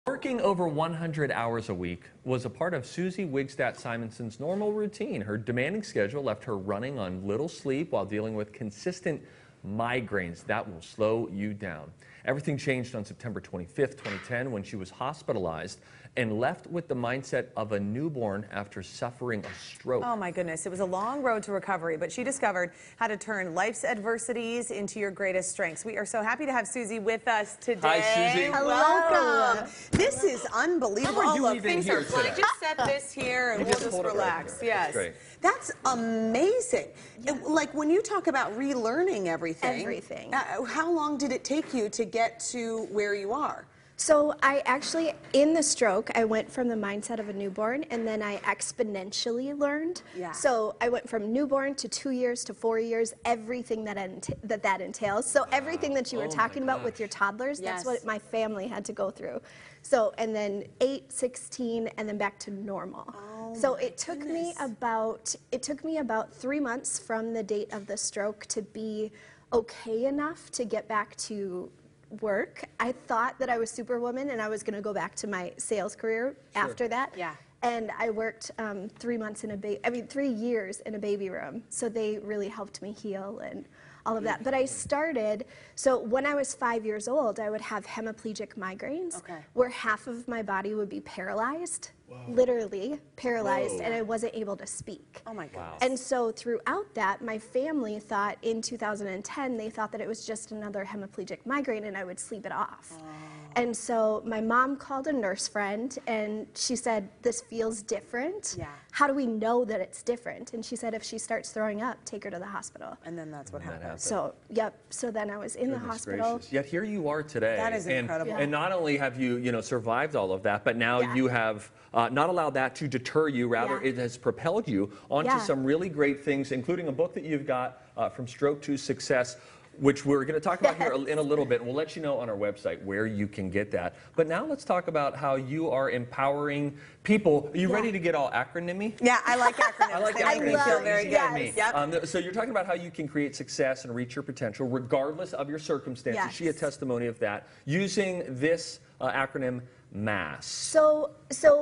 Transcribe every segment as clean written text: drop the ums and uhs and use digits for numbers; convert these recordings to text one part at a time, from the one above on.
Working over 100 hours a week was a part of Suzy Wigstadt Simonson's normal routine. Her demanding schedule left her running on little sleep while dealing with consistent migraines that will slow you down. Everything changed on September 25th, 2010, when she was hospitalized and left with the mindset of a newborn after suffering a stroke. Oh my goodness, it was a long road to recovery, but she discovered how to turn life's adversities into your greatest strengths. We are so happy to have Suzy with us today. Hi, Suzy. Welcome. This is unbelievable. How are you look, even things here are fine. today? Just set this here and we'll just relax. Right, yes. That's, That's amazing. Like when you talk about relearning Everything. how long did it take you to get to where you are? So I actually, in the stroke, I went from the mindset of a newborn, and then I exponentially learned. Yeah. So I went from newborn to 2 years to 4 years, everything that that entails. So everything that you were talking about with your toddlers, that's what my family had to go through. So, and then 8, 16, and then back to normal. Oh, so it took me about 3 months from the date of the stroke to be okay enough to get back to work. I thought that I was Superwoman and I was going to go back to my sales career after that. Yeah. And I worked 3 months in 3 years in a baby room. So they really helped me heal and all of that. But I started, so when I was 5 years old, I would have hemiplegic migraines where half of my body would be paralyzed. Literally paralyzed, and I wasn't able to speak. Oh my gosh. And so throughout that, my family thought in 2010, they thought that it was just another hemiplegic migraine and I would sleep it off. And so my mom called a nurse friend and she said, this feels different. Yeah. How do we know that it's different? And she said, if she starts throwing up, take her to the hospital. And then that's what happened. So, yep. So then I was in the hospital. Gracious. Yet here you are today. That is incredible. And not only have you, survived all of that, but now you have not allowed that to deter you. Rather, it has propelled you onto some really great things, including a book that you've got, From Stroke to Success, which we're going to talk about here in a little bit. We'll let you know on our website where you can get that. But now let's talk about how you are empowering people. Are you ready to get all acronymy? Yeah, I like acronyms. I like they make me acronyms. feel They're very easy good. to me. Yep. So you're talking about how you can create success and reach your potential regardless of your circumstances. Yes. She had testimony of that using this acronym MASS. So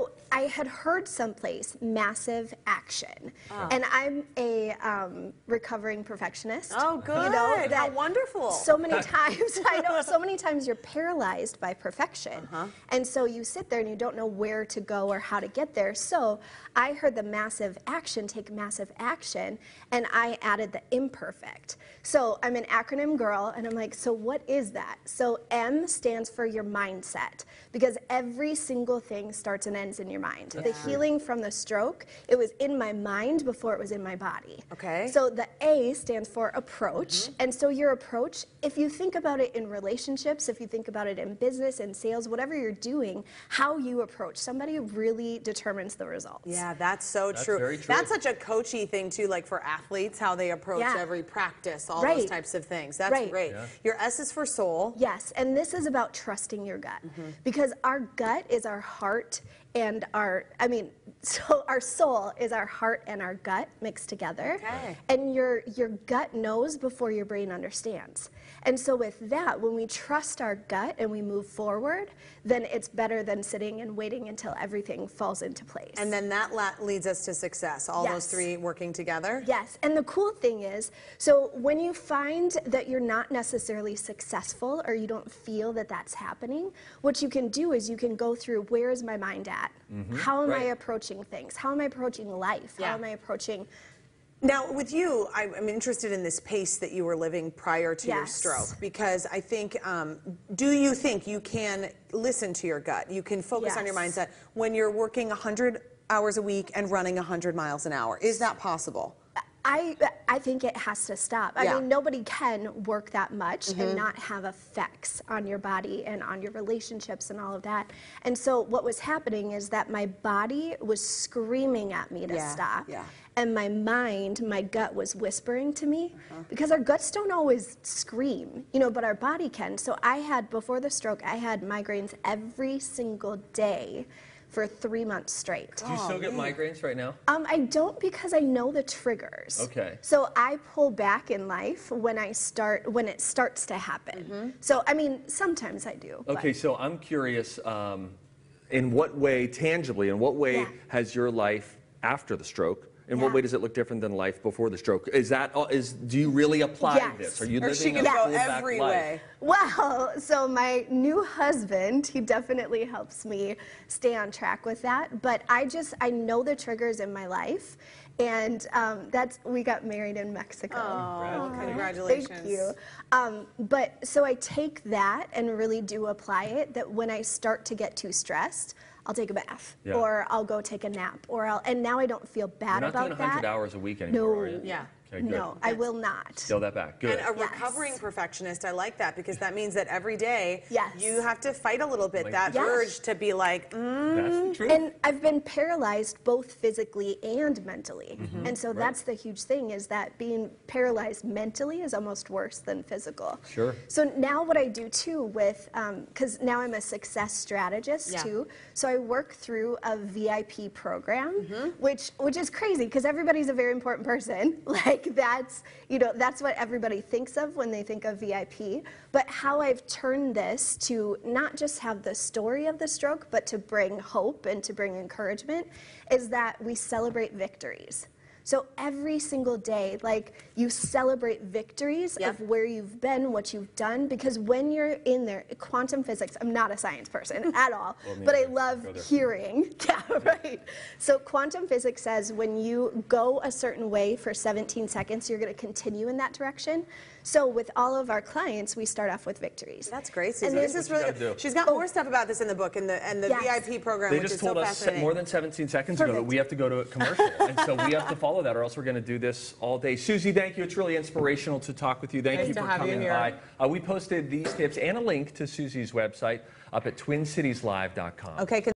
I had heard someplace massive action, and I'm a recovering perfectionist. Oh, good. You know, How wonderful. So many times, I know, so many times you're paralyzed by perfection. And so you sit there and you don't know where to go or how to get there. So I heard the massive action, take massive action, and I added the imperfect. So I'm an acronym girl, and I'm like, so what is that? So M stands for your mindset, because every single thing starts and ends in your mind. The healing from the stroke, it was in my mind before it was in my body. Okay. So the A stands for approach. And so your approach, if you think about it in relationships, if you think about it in business and sales, whatever you're doing, how you approach somebody really determines the results. Yeah, that's so true. Very true. That's such a coachy thing too, like for athletes, how they approach every practice, all those types of things. That's great. Yeah. Your S is for soul. Yes, and this is about trusting your gut, because our gut is our heart and so our soul is our heart and our gut mixed together. Okay. And your gut knows before your brain understands. And so with that, when we trust our gut and we move forward, then it's better than sitting and waiting until everything falls into place. And then that leads us to success, all those three working together? Yes, and the cool thing is, so when you find that you're not necessarily successful or you don't feel that that's happening, what you can do is you can go through, where is my mind at? How am I approaching things? How am I approaching life? How am I approaching... Now, with you, I'm interested in this pace that you were living prior to your stroke, because I think, do you think you can listen to your gut? You can focus on your mindset when you're working 100 hours a week and running 100 miles an hour. Is that possible? I think it has to stop. I mean, nobody can work that much and not have effects on your body and on your relationships and all of that. And so what was happening is that my body was screaming at me to stop. And my mind, my gut was whispering to me, because our guts don't always scream, but our body can. So before the stroke, I had migraines every single day for 3 months straight. Do you still get migraines right now? I don't, because I know the triggers. Okay. So I pull back in life when it starts to happen. So, I mean, sometimes I do. Okay, so I'm curious, in what way, tangibly, in what way has your life after the stroke, in what way does it look different than life before the stroke? Do you really apply this? Are you living a full back life? Well, so my new husband, he definitely helps me stay on track with that. But I know the triggers in my life. And we got married in Mexico. Oh, congratulations. Thank you. But so I take that and really do apply it, that when I start to get too stressed, I'll take a bath, or I'll go take a nap, and now I don't feel bad about that. You're not doing 100 hours a week anymore, are you? Yeah. Okay, good. No, I will not. Scale that back. Good. And a recovering perfectionist, I like that, because that means that every day you have to fight a little bit, that urge to be like, That's the truth. And I've been paralyzed both physically and mentally. And so that's the huge thing, is that being paralyzed mentally is almost worse than physical. Sure. So now what I do too with, because now I'm a success strategist too, so I work through a VIP program, which is crazy, because everybody's a very important person. Like that's what everybody thinks of when they think of VIP. But how I've turned this to not just have the story of the stroke, but to bring hope and to bring encouragement, is that we celebrate victories. So every single day, like, you celebrate victories of where you've been, what you've done, because when you're in there, quantum physics, I'm not a science person at all, but I love hearing. Yeah, right. So quantum physics says when you go a certain way for 17 seconds, you're going to continue in that direction. So with all of our clients, we start off with victories. That's great, Suzy. This is really good. She's got more stuff about this in the book, and the VIP program, they which just is so told us fascinating. more than 17 seconds ago that we have to go to a commercial, and so we have to follow that, or else we're going to do this all day. Suzy, thank you. It's really inspirational to talk with you. Thank you for coming by. We posted these tips and a link to Suzy's website up at twincitieslive.com. Okay.